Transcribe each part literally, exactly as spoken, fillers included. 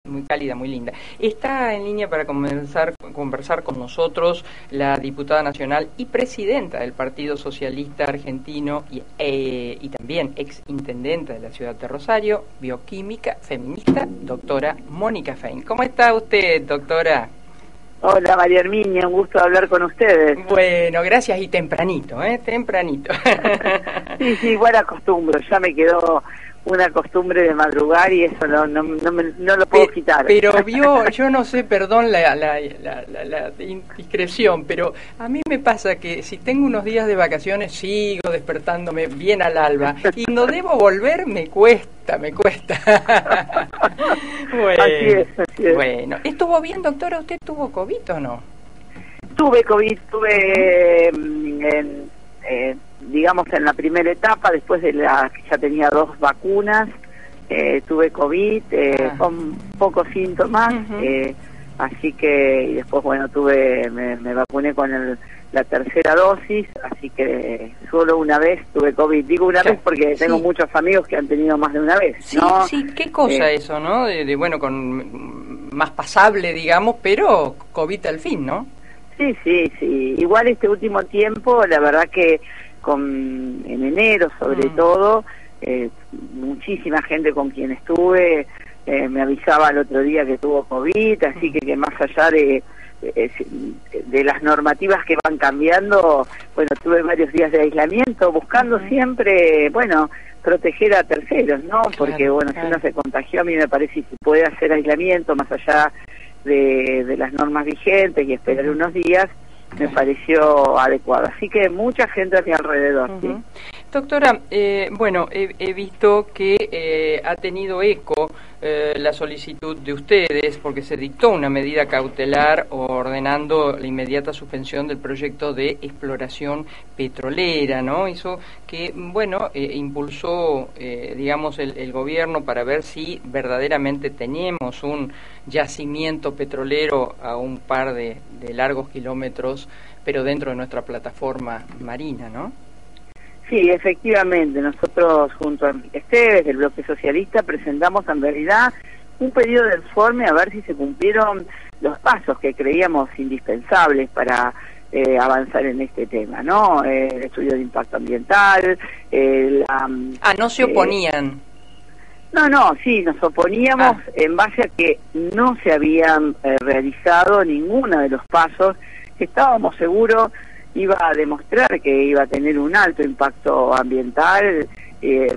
muy cálida, muy linda. Está en línea para comenzar, conversar con nosotros la diputada nacional y presidenta del Partido Socialista Argentino y, eh, y también ex intendenta de la ciudad de Rosario, bioquímica, feminista, doctora Mónica Fein. ¿Cómo está usted, doctora? Hola María Herminia, un gusto hablar con ustedes. Bueno, gracias, y tempranito, ¿eh? Tempranito. Sí, sí, igual acostumbro, ya me quedó una costumbre de madrugar y eso no no, no, me, no lo puedo Pe quitar. Pero vio, yo no sé, perdón la, la, la, la, la indiscreción, pero a mí me pasa que si tengo unos días de vacaciones sigo despertándome bien al alba y no debo volver, me cuesta, me cuesta. Bueno, así es, así es. Bueno, ¿estuvo bien, doctora? ¿Usted tuvo COVID o no? Tuve COVID, tuve, en, eh, digamos, en la primera etapa, después de la que ya tenía dos vacunas, eh, tuve COVID, eh, ah. con pocos síntomas, uh-huh. eh, así que y después, bueno, tuve, me, me vacuné con el, la tercera dosis, así que solo una vez tuve COVID. Digo una ya, vez porque tengo sí. muchos amigos que han tenido más de una vez, sí, ¿no? Sí, qué cosa eh, eso, ¿no? De, de, bueno, con más pasable, digamos, pero COVID al fin, ¿no? Sí, sí, sí. Igual este último tiempo, la verdad que con en enero sobre mm. todo, eh, muchísima gente con quien estuve eh, me avisaba el otro día que tuvo COVID, así que, que más allá de, de, de las normativas que van cambiando, bueno, tuve varios días de aislamiento, buscando mm. siempre, bueno, proteger a terceros, ¿no? Claro, porque, bueno, claro. si uno se contagió, a mí me parece que puede hacer aislamiento más allá De, de las normas vigentes y esperar uh-huh. unos días, me pareció adecuado. Así que mucha gente a mi alrededor. Uh-huh. ¿sí? Doctora, eh, bueno, he, he visto que eh, ha tenido eco eh, la solicitud de ustedes porque se dictó una medida cautelar ordenando la inmediata suspensión del proyecto de exploración petrolera, ¿no? Eso que, bueno, eh, impulsó, eh, digamos, el, el gobierno para ver si verdaderamente teníamos un yacimiento petrolero a un par de, de largos kilómetros, pero dentro de nuestra plataforma marina, ¿no? Sí, efectivamente, nosotros junto a Esteves del Bloque Socialista presentamos en realidad un pedido de informe a ver si se cumplieron los pasos que creíamos indispensables para eh, avanzar en este tema, ¿no? Eh, el estudio de impacto ambiental, eh, la... Ah, no se oponían. Eh, No, no, sí, nos oponíamos ah. en base a que no se habían eh, realizado ninguno de los pasos que estábamos seguros iba a demostrar que iba a tener un alto impacto ambiental eh,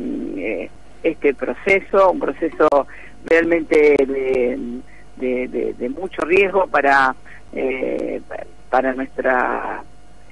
eh, este proceso, un proceso realmente de, de, de, de mucho riesgo para eh, para nuestra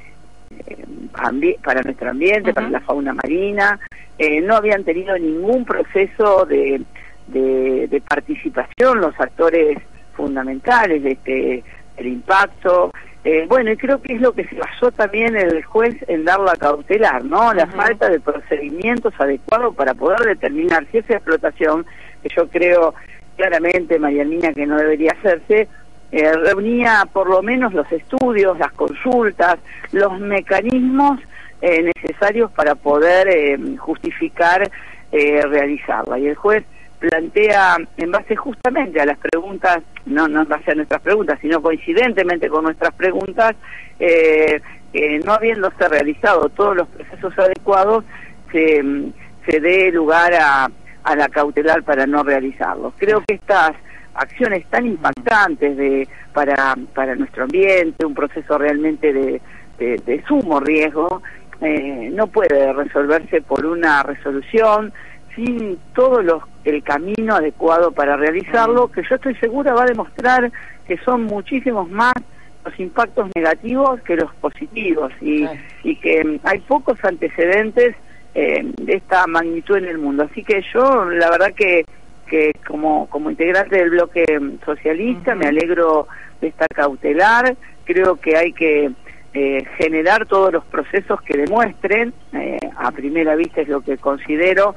eh, ambi para nuestro ambiente, uh-huh. para la fauna marina. Eh, no habían tenido ningún proceso de, de, de participación los actores fundamentales de este el impacto. Eh, bueno, y creo que es lo que se basó también el juez en dar la cautelar, ¿no? La uh-huh. falta de procedimientos adecuados para poder determinar si esa explotación, que yo creo claramente, María Herminia, que no debería hacerse, eh, reunía por lo menos los estudios, las consultas, los mecanismos eh, necesarios para poder eh, justificar eh, realizarla. Y el juez plantea, en base justamente a las preguntas, no, no en base a nuestras preguntas, sino coincidentemente con nuestras preguntas, eh, eh, no habiéndose realizado todos los procesos adecuados, se, se dé lugar a, a la cautelar para no realizarlos. Creo que estas acciones tan impactantes de para, para nuestro ambiente, un proceso realmente de, de, de sumo riesgo, eh, no puede resolverse por una resolución sin todo los, el camino adecuado para realizarlo, que yo estoy segura va a demostrar que son muchísimos más los impactos negativos que los positivos y, sí. y que hay pocos antecedentes eh, de esta magnitud en el mundo. Así que yo, la verdad que, que como, como integrante del bloque socialista, uh-huh. me alegro de esta cautelar. Creo que hay que eh, generar todos los procesos que demuestren, eh, a primera vista es lo que considero,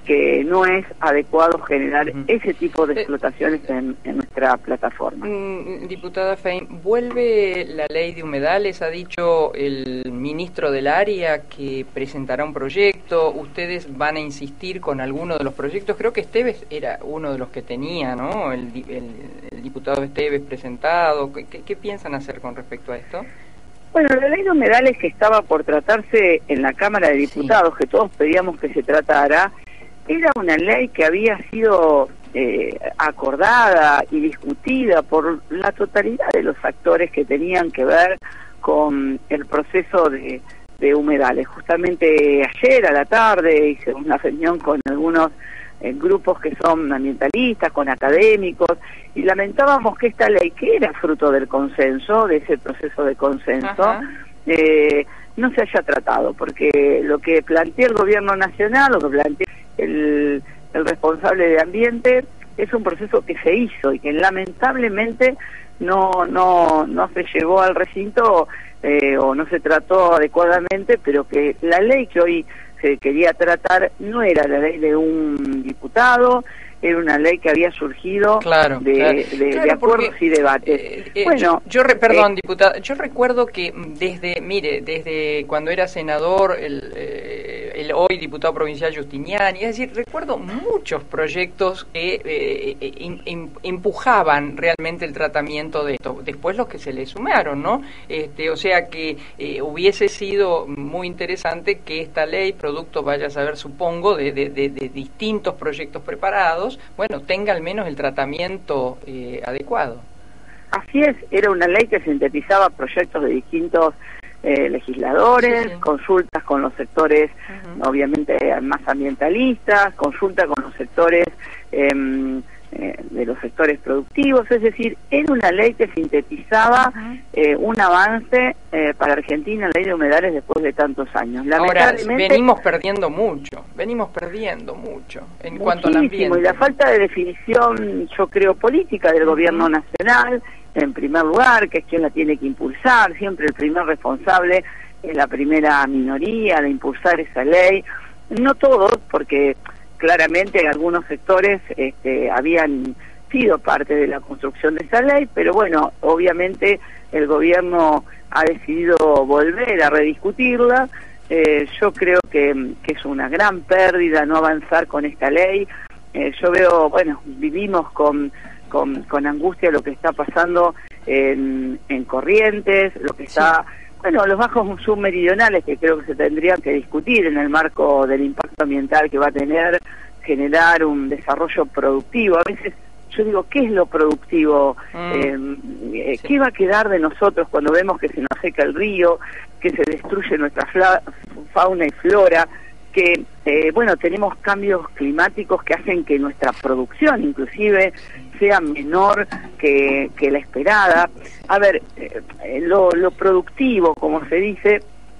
que no es adecuado generar Uh-huh. ese tipo de Eh, explotaciones en, en nuestra plataforma. Mm, Diputada Fein, ¿vuelve la ley de humedales? Ha dicho el ministro del área que presentará un proyecto. ¿Ustedes van a insistir con alguno de los proyectos? Creo que Esteves era uno de los que tenía, ¿no? El, di- el, el diputado Esteves presentado. ¿Qué, qué, qué piensan hacer con respecto a esto? Bueno, la ley de humedales que estaba por tratarse en la Cámara de Diputados, sí, que todos pedíamos que se tratara, era una ley que había sido eh, acordada y discutida por la totalidad de los actores que tenían que ver con el proceso de, de humedales. Justamente ayer a la tarde hice una reunión con algunos eh, grupos que son ambientalistas, con académicos, y lamentábamos que esta ley, que era fruto del consenso, de ese proceso de consenso, eh, no se haya tratado, porque lo que plantea el gobierno nacional, lo que plantea el, el responsable de ambiente, es un proceso que se hizo y que lamentablemente no no no se llevó al recinto eh, o no se trató adecuadamente, pero que la ley que hoy se quería tratar no era la ley de un diputado, era una ley que había surgido claro, de, claro. de, Claro, de acuerdos porque, y debates. Eh, eh, bueno, yo, yo re, perdón, eh, diputada, yo recuerdo que desde, mire, desde cuando era senador, el, eh, el hoy diputado provincial Justiniani, es decir, recuerdo muchos proyectos que eh, eh, in, in, empujaban realmente el tratamiento de esto. Después los que se le sumaron, ¿no? Este, o sea que eh, hubiese sido muy interesante que esta ley, producto, vaya a saber, supongo, de, de, de, de distintos proyectos preparados, bueno, tenga al menos el tratamiento eh, adecuado. Así es, era una ley que sintetizaba proyectos de distintos eh, legisladores, sí, sí. consultas con los sectores, uh-huh. obviamente más ambientalistas, consulta con los sectores eh, eh, de los sectores productivos, es decir, era una ley que sintetizaba uh-huh. eh, un avance eh, para Argentina, la ley de humedales después de tantos años. Ahora, venimos perdiendo mucho, venimos perdiendo mucho en cuanto al ambiente. Y la falta de definición, yo creo, política del uh-huh. gobierno nacional, en primer lugar, que es quien la tiene que impulsar, siempre el primer responsable es la primera minoría de impulsar esa ley, no todos, porque claramente algunos sectores este, habían sido parte de la construcción de esa ley, pero bueno, obviamente el gobierno ha decidido volver a rediscutirla. Eh, yo creo que, que es una gran pérdida no avanzar con esta ley. Eh, yo veo, bueno, vivimos con, con, con angustia lo que está pasando en, en Corrientes, lo que está... Sí. Bueno, los bajos submeridionales, que creo que se tendrían que discutir en el marco del impacto ambiental que va a tener generar un desarrollo productivo. A veces yo digo, ¿qué es lo productivo? Mm, eh, sí. ¿Qué va a quedar de nosotros cuando vemos que se nos seca el río, que se destruye nuestra fauna y flora, que, eh, bueno, tenemos cambios climáticos que hacen que nuestra producción inclusive sea menor que, que la esperada? A ver, eh, lo, lo productivo, como se dice,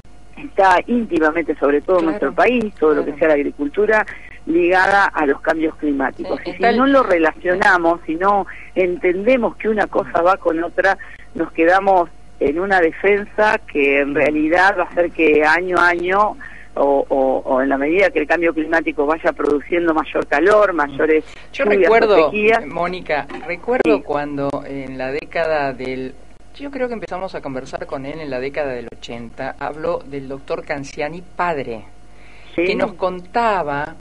está íntimamente, sobre todo claro, en nuestro país, todo claro. lo que sea la agricultura, ligada a los cambios climáticos. Sí, y si el... no lo relacionamos, si no entendemos que una cosa va con otra, nos quedamos en una defensa que en realidad va a hacer que año a año o, o, o en la medida que el cambio climático vaya produciendo mayor calor, mayores Yo lluvias, recuerdo, sequías. Mónica, recuerdo sí. cuando en la década del... Yo creo que empezamos a conversar con él en la década del ochenta, habló del doctor Canziani padre, sí. que nos contaba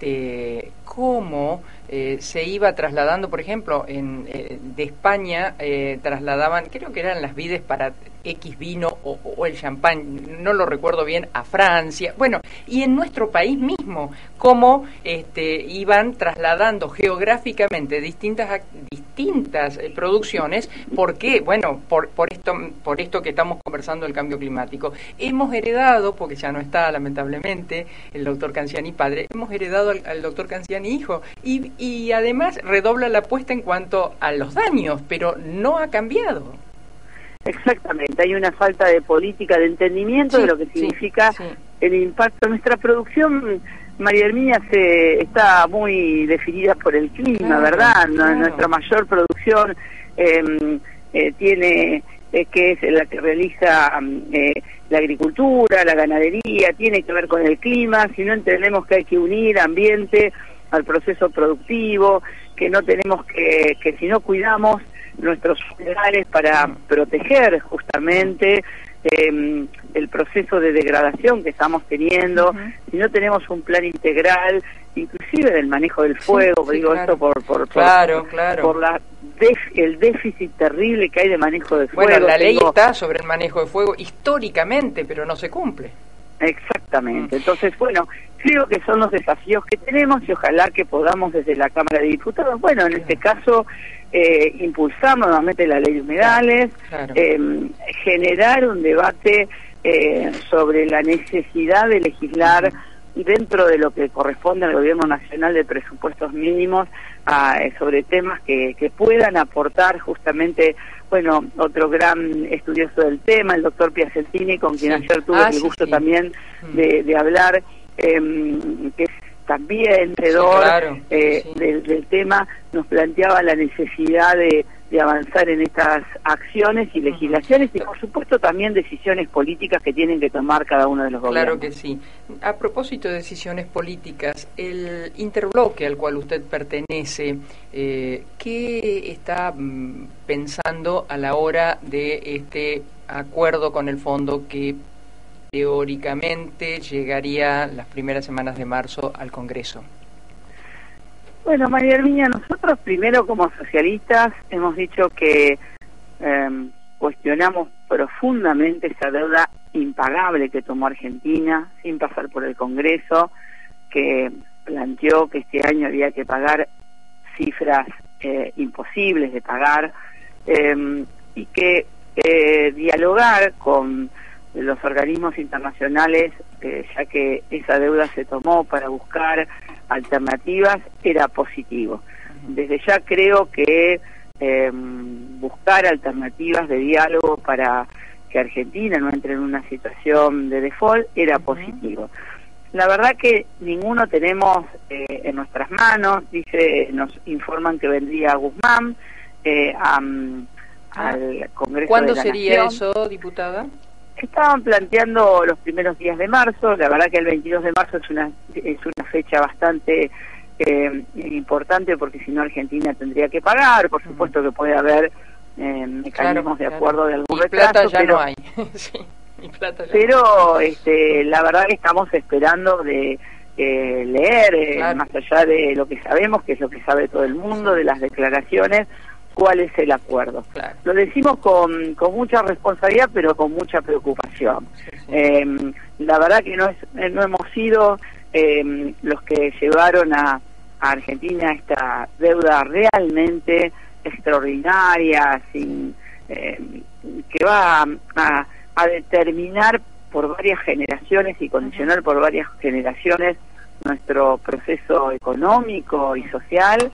este, cómo eh, se iba trasladando, por ejemplo, en, eh, de España eh, trasladaban, creo que eran las vides para X vino o, o el champán, no lo recuerdo bien, a Francia, bueno, y en nuestro país mismo, cómo este, iban trasladando geográficamente distintas distintas eh, producciones, ¿por qué? Bueno, por, por esto por esto que estamos conversando del cambio climático. Hemos heredado, porque ya no está lamentablemente el doctor Canziani padre, hemos heredado al, al doctor Canziani hijo, y, y además redobla la apuesta en cuanto a los daños, pero no ha cambiado. Exactamente, hay una falta de política de entendimiento sí, de lo que significa sí, sí. el impacto. Nuestra producción, María Herminia, se, está muy definida por el clima, claro, ¿verdad? Claro. Nuestra mayor producción eh, eh, tiene eh, que es la que realiza eh, la agricultura, la ganadería, tiene que ver con el clima. Si no entendemos que hay que unir ambiente al proceso productivo, que no tenemos que, que si no cuidamos nuestros lugares para proteger justamente eh, el proceso de degradación que estamos teniendo, uh-huh. si no tenemos un plan integral, inclusive del manejo del fuego, sí, sí, digo claro. esto por por, por, claro, claro. por la def, el déficit terrible que hay de manejo de fuego. Bueno, la ley tengo... está sobre el manejo de fuego históricamente, pero no se cumple. Exactamente. Entonces, bueno, creo que son los desafíos que tenemos y ojalá que podamos desde la Cámara de Diputados, bueno, en este caso, eh, impulsar nuevamente la ley de humedales, claro. eh, generar un debate eh, sobre la necesidad de legislar uh-huh. dentro de lo que corresponde al Gobierno Nacional de presupuestos mínimos a, eh, sobre temas que, que puedan aportar justamente, bueno, otro gran estudioso del tema, el doctor Piacentini, con quien sí. ayer tuve ah, el gusto sí, sí. también de, de hablar, eh, que es también vencedor sí, claro. eh, sí. del, del tema, nos planteaba la necesidad de, de avanzar en estas acciones y legislaciones uh-huh. y por supuesto también decisiones políticas que tienen que tomar cada uno de los gobiernos. Claro que sí. A propósito de decisiones políticas, el interbloque al cual usted pertenece, eh, ¿qué está mm, pensando a la hora de este acuerdo con el fondo que teóricamente llegaría las primeras semanas de marzo al Congreso? Bueno, María Herminia, nosotros primero como socialistas hemos dicho que eh, cuestionamos profundamente esa deuda impagable que tomó Argentina sin pasar por el Congreso, que planteó que este año había que pagar cifras eh, imposibles de pagar eh, y que eh, dialogar con los organismos internacionales, eh, ya que esa deuda se tomó para buscar alternativas, era positivo. Desde ya creo que eh, buscar alternativas de diálogo para que Argentina no entre en una situación de default era positivo. La verdad que ninguno tenemos eh, en nuestras manos, dice, nos informan que vendría Guzmán eh, a, al Congreso ¿Cuándo de la sería Nación. eso, diputada? Estaban planteando los primeros días de marzo. La verdad que el veintidós de marzo es una es una fecha bastante eh, importante, porque si no Argentina tendría que pagar. Por supuesto que puede haber eh, mecanismos claro, de acuerdo claro. de algún y retraso, plata ya pero no hay. sí, y plata ya pero no. este la verdad que estamos esperando de eh, leer eh, claro. más allá de lo que sabemos, que es lo que sabe todo el mundo, de las declaraciones, cuál es el acuerdo. Claro. Lo decimos con, con mucha responsabilidad, pero con mucha preocupación. Sí, sí. Eh, la verdad que no, es, no hemos sido eh, los que llevaron a, a Argentina esta deuda realmente extraordinaria, sin eh, que va a, a, a determinar por varias generaciones y condicionar por varias generaciones nuestro proceso económico y social.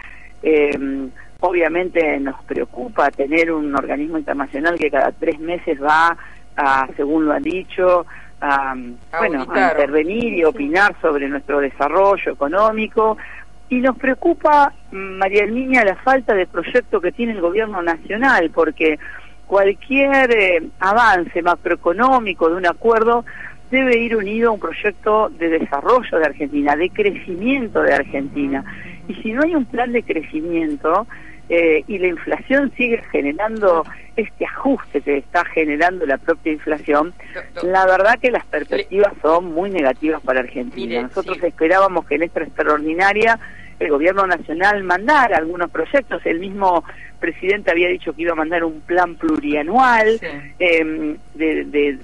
Eh, Obviamente nos preocupa tener un organismo internacional que cada tres meses va, a, según lo han dicho, a, a bueno, a intervenir y opinar sobre nuestro desarrollo económico. Y nos preocupa, María Herminia, la falta de proyecto que tiene el gobierno nacional, porque cualquier eh, avance macroeconómico de un acuerdo debe ir unido a un proyecto de desarrollo de Argentina, de crecimiento de Argentina. Y si no hay un plan de crecimiento, Eh, y la inflación sigue generando este ajuste que está generando la propia inflación, la verdad que las perspectivas son muy negativas para Argentina. Nosotros esperábamos que en esta extraordinaria el gobierno nacional mandara algunos proyectos. El mismo presidente había dicho que iba a mandar un plan plurianual sí. eh, de, de,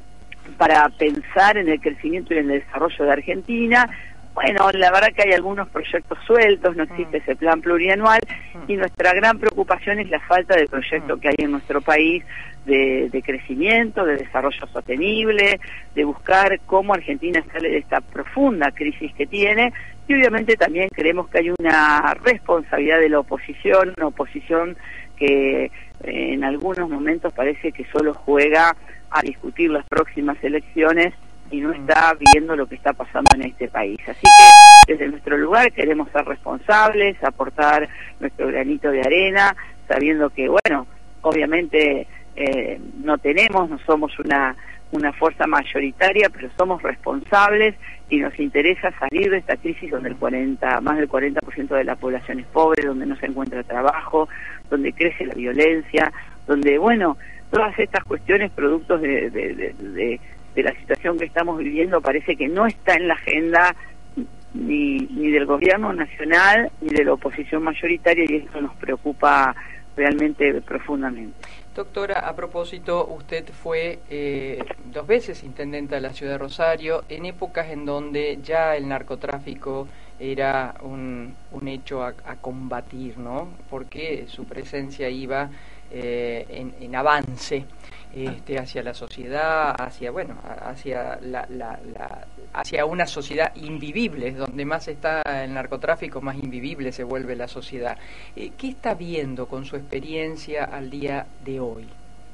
para pensar en el crecimiento y en el desarrollo de Argentina. Bueno, la verdad que hay algunos proyectos sueltos, no existe ese plan plurianual, y nuestra gran preocupación es la falta de proyecto que hay en nuestro país de, de crecimiento, de desarrollo sostenible, de buscar cómo Argentina sale de esta profunda crisis que tiene, y obviamente también creemos que hay una responsabilidad de la oposición, una oposición que eh, en algunos momentos parece que solo juega a discutir las próximas elecciones y no está viendo lo que está pasando en este país. Así que desde nuestro lugar queremos ser responsables, aportar nuestro granito de arena, sabiendo que, bueno, obviamente eh, no tenemos, no somos una, una fuerza mayoritaria, pero somos responsables y nos interesa salir de esta crisis donde el cuarenta, más del cuarenta por ciento de la población es pobre, donde no se encuentra trabajo, donde crece la violencia, donde, bueno, todas estas cuestiones productos de, de, de, de, de la situación que estamos viviendo parece que no está en la agenda ni, ni del gobierno nacional ni de la oposición mayoritaria, y esto nos preocupa realmente profundamente. Doctora, a propósito, usted fue eh, dos veces intendenta de la ciudad de Rosario, en épocas en donde ya el narcotráfico era un, un hecho a, a combatir, ¿no? Porque su presencia iba eh, en, en avance este, hacia la sociedad, hacia, bueno, hacia la, la, la, hacia una sociedad invivible. Donde más está el narcotráfico, más invivible se vuelve la sociedad. Eh, ¿Qué está viendo con su experiencia al día de hoy?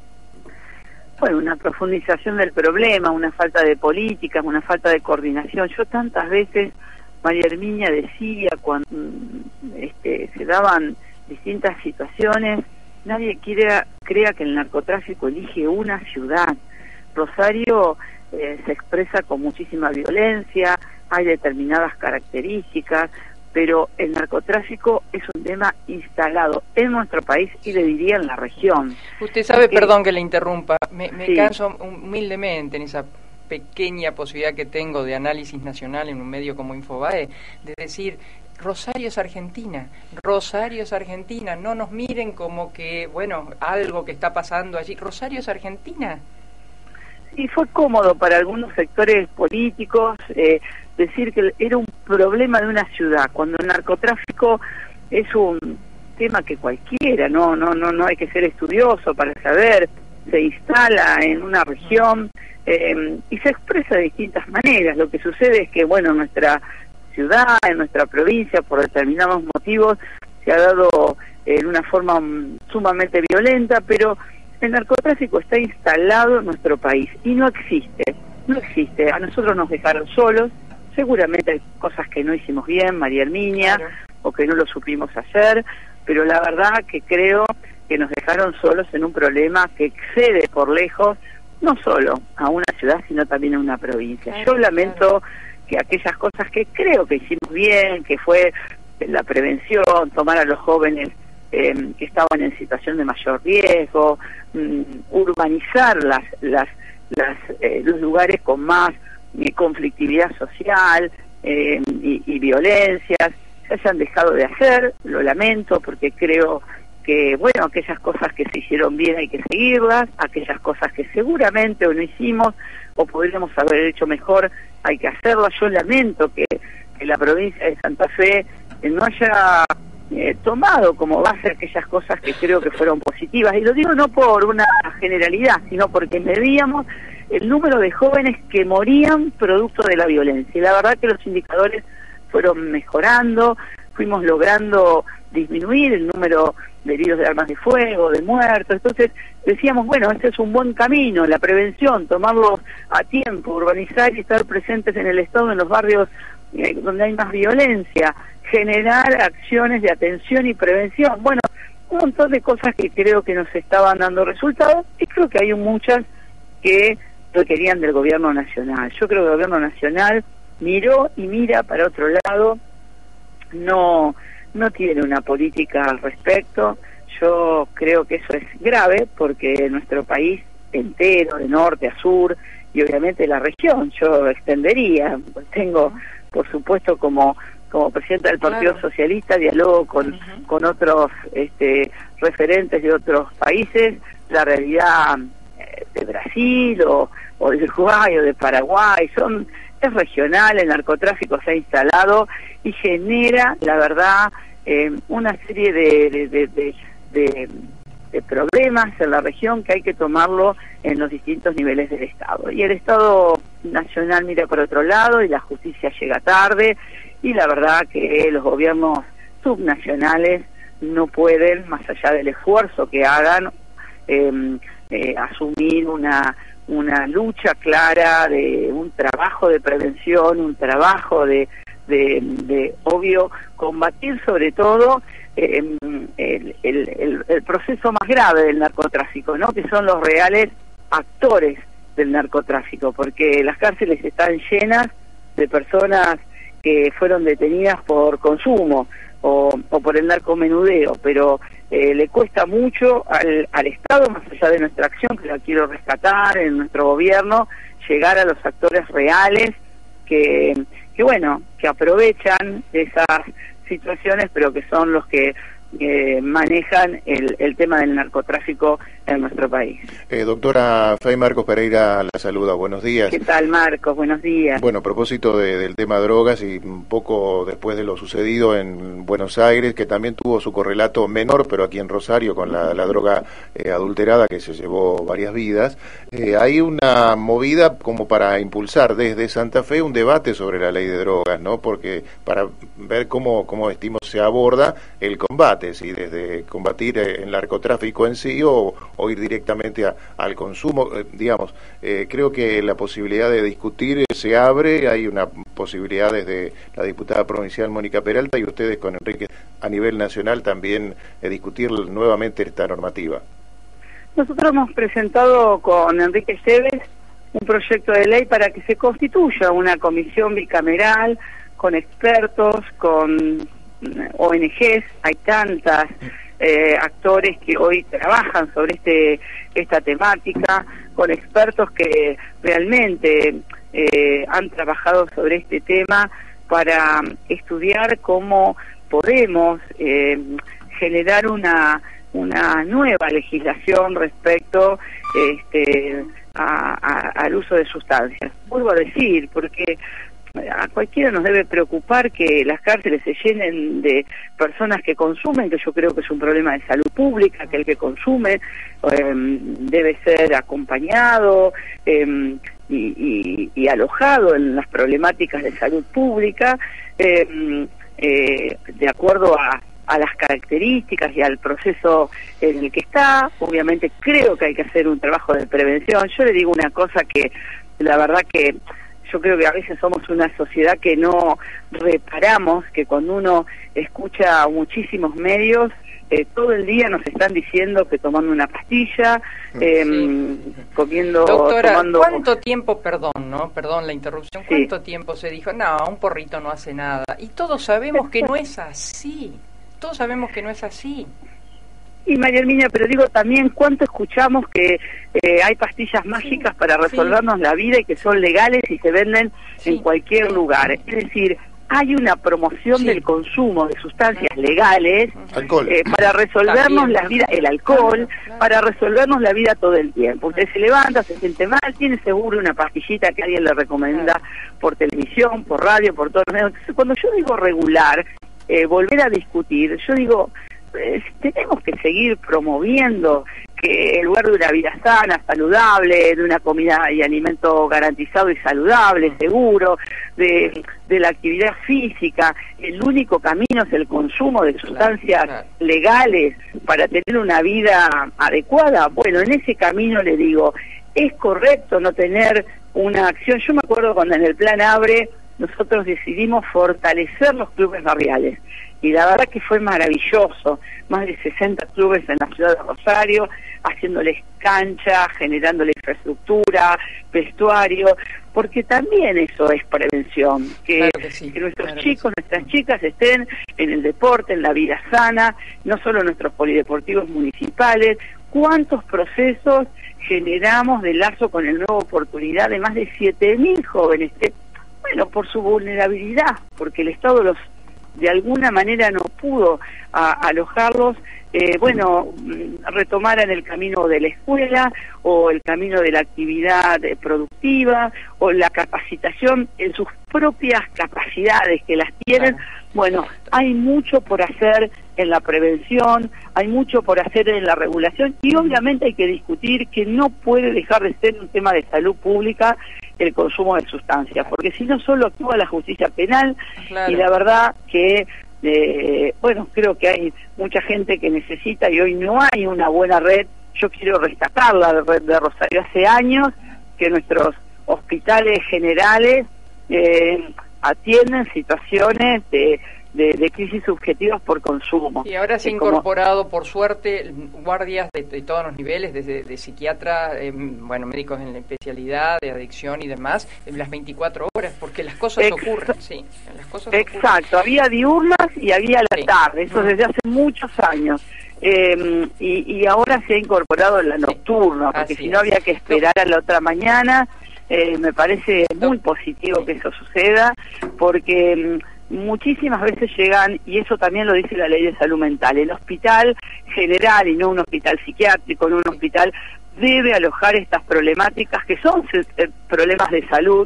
Bueno, una profundización del problema, una falta de políticas, una falta de coordinación. Yo tantas veces, María Herminia decía, cuando este, se daban distintas situaciones, nadie quiera, crea que el narcotráfico elige una ciudad. Rosario eh, se expresa con muchísima violencia, hay determinadas características, pero el narcotráfico es un tema instalado en nuestro país y le diría en la región. Usted sabe, Porque, perdón que le interrumpa, me, me sí. canso humildemente en esa pequeña posibilidad que tengo de análisis nacional en un medio como Infobae, de decir, Rosario es Argentina, Rosario es Argentina, no nos miren como que, bueno, algo que está pasando allí, Rosario es Argentina. Sí, fue cómodo para algunos sectores políticos eh, decir que era un problema de una ciudad, cuando el narcotráfico es un tema que cualquiera, no, no, no, no hay que ser estudioso para saber, se instala en una región eh, y se expresa de distintas maneras. Lo que sucede es que, bueno, nuestra ciudad, en nuestra provincia, por determinados motivos, se ha dado en una forma sumamente violenta, pero el narcotráfico está instalado en nuestro país y no existe, no existe. A nosotros nos dejaron solos, seguramente hay cosas que no hicimos bien, María Herminia, claro, o que no lo supimos hacer, pero la verdad que creo que nos dejaron solos en un problema que excede por lejos, no solo a una ciudad, sino también a una provincia. Claro, Yo lamento claro. que aquellas cosas que creo que hicimos bien, que fue la prevención, tomar a los jóvenes eh, que estaban en situación de mayor riesgo, um, urbanizar las, las, las, eh, los lugares con más eh, conflictividad social eh, y, y violencias, se hayan dejado de hacer, lo lamento porque creo que, bueno, aquellas cosas que se hicieron bien hay que seguirlas, aquellas cosas que seguramente o no hicimos o podríamos haber hecho mejor hay que hacerlas. Yo lamento que, que la provincia de Santa Fe eh, no haya eh, tomado como base aquellas cosas que creo que fueron positivas, y lo digo no por una generalidad, sino porque medíamos el número de jóvenes que morían producto de la violencia, y la verdad que los indicadores fueron mejorando, fuimos logrando disminuir el número de heridos de armas de fuego, de muertos. Entonces decíamos, bueno, este es un buen camino, la prevención, tomarlo a tiempo, urbanizar y estar presentes en el Estado, en los barrios eh, donde hay más violencia, generar acciones de atención y prevención. Bueno, un montón de cosas que creo que nos estaban dando resultados, y creo que hay muchas que requerían del gobierno nacional. Yo creo que el gobierno nacional miró y mira para otro lado, no no tiene una política al respecto. Yo creo que eso es grave porque nuestro país entero, de norte a sur, y obviamente la región, yo extendería, pues tengo, por supuesto, como como presidenta del Partido claro. Socialista, dialogo con, uh-huh. con otros este, referentes de otros países, la realidad eh, de Brasil o, o de Uruguay o de Paraguay, son es regional, el narcotráfico se ha instalado y genera, la verdad, eh, una serie de, de, de, de, de, de problemas en la región que hay que tomarlo en los distintos niveles del Estado. Y el Estado nacional mira por otro lado y la justicia llega tarde, y la verdad que los gobiernos subnacionales no pueden, más allá del esfuerzo que hagan, eh, eh, asumir una una lucha clara, de un trabajo de prevención, un trabajo de, de, de obvio, combatir sobre todo eh, el, el, el, el proceso más grave del narcotráfico, ¿no? Que son los reales actores del narcotráfico, porque las cárceles están llenas de personas que fueron detenidas por consumo o, o por el narcomenudeo, pero eh, le cuesta mucho al, al Estado, más allá de nuestra acción, que la quiero rescatar en nuestro gobierno, llegar a los actores reales que, que bueno, que aprovechan esas situaciones, pero que son los que eh, manejan el, el tema del narcotráfico en nuestro país. Eh, doctora Fay Marcos Pereira la saluda, buenos días. ¿Qué tal, Marcos? Buenos días. Bueno, a propósito de, del tema drogas y un poco después de lo sucedido en Buenos Aires, que también tuvo su correlato menor, pero aquí en Rosario, con la, la droga eh, adulterada que se llevó varias vidas, eh, hay una movida como para impulsar desde Santa Fe un debate sobre la ley de drogas, ¿no? Porque para ver cómo, cómo estimo se aborda el combate, si desde combatir el narcotráfico en sí o, o ir directamente a, al consumo, eh, digamos, eh, creo que la posibilidad de discutir eh, se abre, hay una posibilidad desde la diputada provincial Mónica Peralta y ustedes con Enrique a nivel nacional también eh, discutir nuevamente esta normativa. Nosotros hemos presentado con Enrique Esteves un proyecto de ley para que se constituya una comisión bicameral con expertos, con O N Ges, hay tantas eh, actores que hoy trabajan sobre este esta temática, con expertos que realmente eh, han trabajado sobre este tema para estudiar cómo podemos eh, generar una una nueva legislación respecto este, a, a, al uso de sustancias. Vuelvo a decir, porque a cualquiera nos debe preocupar que las cárceles se llenen de personas que consumen, que yo creo que es un problema de salud pública, que el que consume eh, debe ser acompañado eh, y, y, y alojado en las problemáticas de salud pública, eh, eh, de acuerdo a, a las características y al proceso en el que está. Obviamente creo que hay que hacer un trabajo de prevención. Yo le digo una cosa que la verdad que yo creo que a veces somos una sociedad que no reparamos, que cuando uno escucha muchísimos medios, eh, todo el día nos están diciendo que tomando una pastilla, eh, sí. comiendo... Doctora, tomando... ¿cuánto tiempo, perdón, no? Perdón la interrupción, ¿cuánto sí. tiempo se dijo, no, un porrito no hace nada? Y todos sabemos que no es así, todos sabemos que no es así. Y María Herminia, pero digo también cuánto escuchamos que eh, hay pastillas mágicas sí, para resolvernos sí. la vida y que son legales y se venden sí. en cualquier sí. lugar. Es decir, hay una promoción sí. del consumo de sustancias legales eh, para resolvernos la vida, el alcohol, claro, claro. para resolvernos la vida todo el tiempo. Usted se levanta, se siente mal, tiene seguro una pastillita que alguien le recomienda claro. por televisión, por radio, por todos los medios. Entonces, cuando yo digo regular, eh, volver a discutir, yo digo... Pues, tenemos que seguir promoviendo que en lugar de una vida sana, saludable, de una comida y alimento garantizado y saludable, seguro, de, de la actividad física, el único camino es el consumo de sustancias claro, claro. legales para tener una vida adecuada. Bueno, en ese camino le digo, es correcto no tener una acción. Yo me acuerdo cuando en el Plan Abre nosotros decidimos fortalecer los clubes barriales. Y la verdad que fue maravilloso, más de sesenta clubes en la ciudad de Rosario, haciéndoles cancha, generándole infraestructura, vestuario, porque también eso es prevención, que, claro que, sí, que nuestros claro chicos, que sí. nuestras chicas estén en el deporte, en la vida sana, no solo en nuestros polideportivos municipales. ¿Cuántos procesos generamos de lazo con el Nueva Oportunidad de más de siete mil jóvenes? Que, bueno, por su vulnerabilidad, porque el Estado los de alguna manera no pudo a, alojarlos, eh, bueno, retomaran el camino de la escuela o el camino de la actividad eh, productiva o la capacitación en sus propias capacidades que las tienen. Bueno, hay mucho por hacer en la prevención, hay mucho por hacer en la regulación y obviamente hay que discutir que no puede dejar de ser un tema de salud pública el consumo de sustancias, porque si no solo actúa la justicia penal claro. y la verdad que, eh, bueno, creo que hay mucha gente que necesita y hoy no hay una buena red. Yo quiero rescatar la red de Rosario. Hace años que nuestros hospitales generales eh, atienden situaciones de de, de crisis subjetivas por consumo. Y ahora se ha incorporado, como... por suerte, guardias de, de todos los niveles, desde de psiquiatra, eh, bueno, médicos en la especialidad de adicción y demás, en las veinticuatro horas, porque las cosas Ex ocurren, sí. Las cosas Exacto, ocurren. Había diurnas y había la sí. tarde, eso desde hace muchos años. Eh, y, y ahora se ha incorporado la nocturna, porque si no había que esperar a la otra mañana. Eh, me parece muy positivo que eso suceda, porque mm, muchísimas veces llegan, y eso también lo dice la ley de salud mental, el hospital general y no un hospital psiquiátrico, no un hospital, debe alojar estas problemáticas que son eh, problemas de salud,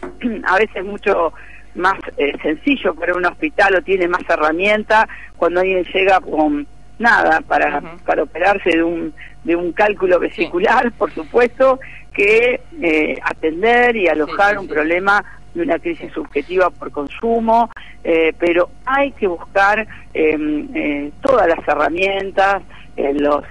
a veces mucho más eh, sencillo para un hospital o tiene más herramientas cuando alguien llega con nada para, uh-huh. para operarse de un, de un cálculo vesicular, sí. por supuesto, que eh, atender y alojar sí, sí, un sí. problema de una crisis subjetiva por consumo, eh, pero hay que buscar eh, eh, todas las herramientas eh, los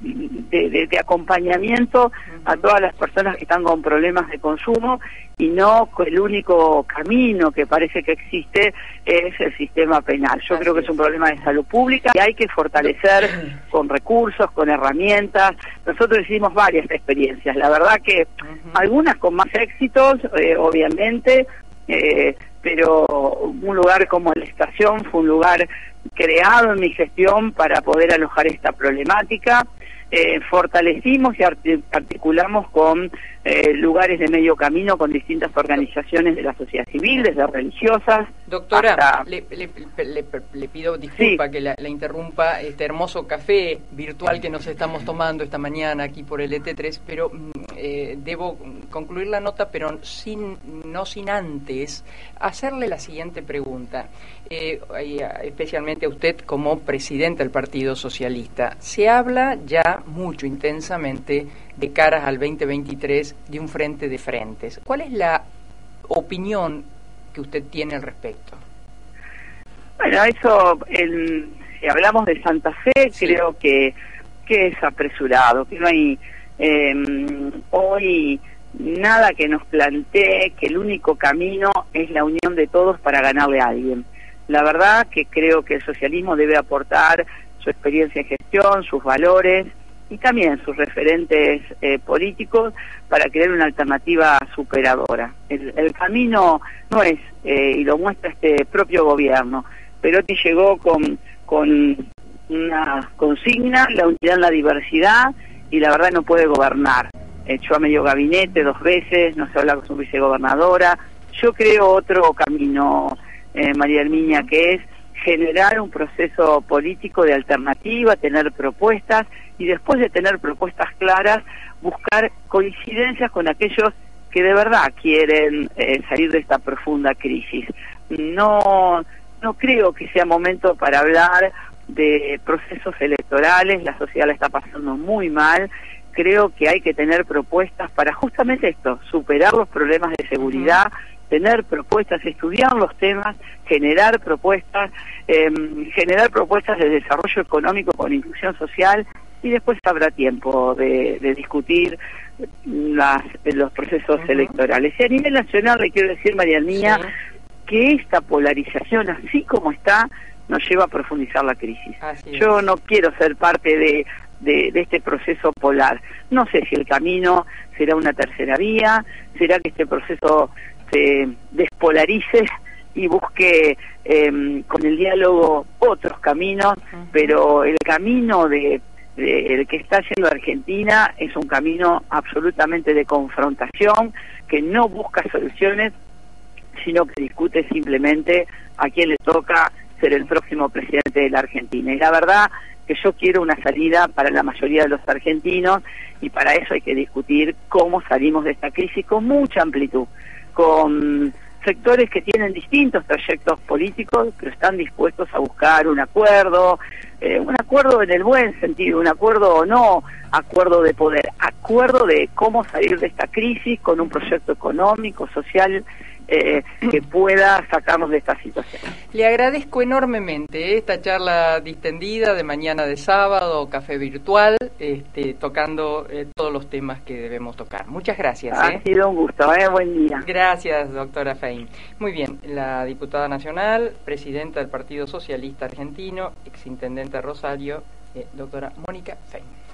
de, de, de acompañamiento uh-huh. a todas las personas que están con problemas de consumo, y no el único camino que parece que existe es el sistema penal. Yo Así creo que es un problema de salud pública y hay que fortalecer con recursos, con herramientas. Nosotros hicimos varias experiencias, la verdad que uh-huh. algunas con más éxitos, eh, obviamente, eh, pero un lugar como la Estación fue un lugar creado en mi gestión para poder alojar esta problemática. Eh, fortalecimos y articulamos con eh, lugares de medio camino, con distintas organizaciones de la sociedad civil, desde religiosas. Doctora, hasta... le, le, le, le pido disculpa sí. que la, la interrumpa, este hermoso café virtual que nos estamos tomando esta mañana aquí por el E T tres, pero eh, debo concluir la nota, pero sin no sin antes hacerle la siguiente pregunta, eh, especialmente a usted como presidente del Partido Socialista. Se habla ya mucho, intensamente, de caras al veinte veintitrés de un frente de frentes. ¿Cuál es la opinión que usted tiene al respecto? Bueno, eso, el, si hablamos de Santa Fe, sí. creo que, que es apresurado, que no hay eh, hoy nada que nos plantee que el único camino es la unión de todos para ganarle a alguien. La verdad que creo que el socialismo debe aportar su experiencia en gestión, sus valores y también sus referentes eh, políticos para crear una alternativa superadora. El, el camino no es, eh, y lo muestra este propio gobierno, Perotti llegó con, con una consigna, la unidad en la diversidad, y la verdad no puede gobernar. Echó a medio gabinete dos veces, no se habla con su vicegobernadora. Yo creo otro camino, eh, María Herminia, que es generar un proceso político de alternativa, tener propuestas, y después de tener propuestas claras, buscar coincidencias con aquellos que de verdad quieren eh, salir de esta profunda crisis. No, no creo que sea momento para hablar de procesos electorales, la sociedad la está pasando muy mal. Creo que hay que tener propuestas para justamente esto, superar los problemas de seguridad, uh-huh. tener propuestas, estudiar los temas, generar propuestas, eh, generar propuestas de desarrollo económico con inclusión social, y después habrá tiempo de, de discutir las, los procesos uh-huh. electorales. Y a nivel nacional le quiero decir, María Herminia, sí. que esta polarización, así como está, nos lleva a profundizar la crisis. Así Yo es. no quiero ser parte de, de, de este proceso polar. No sé si el camino será una tercera vía, será que este proceso se despolarice y busque eh, con el diálogo otros caminos, uh-huh. pero el camino de, de el que está yendo Argentina es un camino absolutamente de confrontación, que no busca soluciones, sino que discute simplemente a quién le toca ser el próximo presidente de la Argentina. Y la verdad que yo quiero una salida para la mayoría de los argentinos, y para eso hay que discutir cómo salimos de esta crisis con mucha amplitud, con sectores que tienen distintos trayectos políticos, pero están dispuestos a buscar un acuerdo, eh, un acuerdo en el buen sentido, un acuerdo o no, acuerdo de poder, acuerdo de cómo salir de esta crisis con un proyecto económico, social eh, que pueda sacarnos de esta situación. Le agradezco enormemente ¿eh? esta charla distendida de mañana de sábado, café virtual, este, tocando eh, todos los temas que debemos tocar. Muchas gracias. Ha ¿eh? sido un gusto, ¿eh? Buen día. Gracias, doctora Fein. Muy bien, la diputada nacional, presidenta del Partido Socialista Argentino, exintendente de Rosario, eh, doctora Mónica Fein.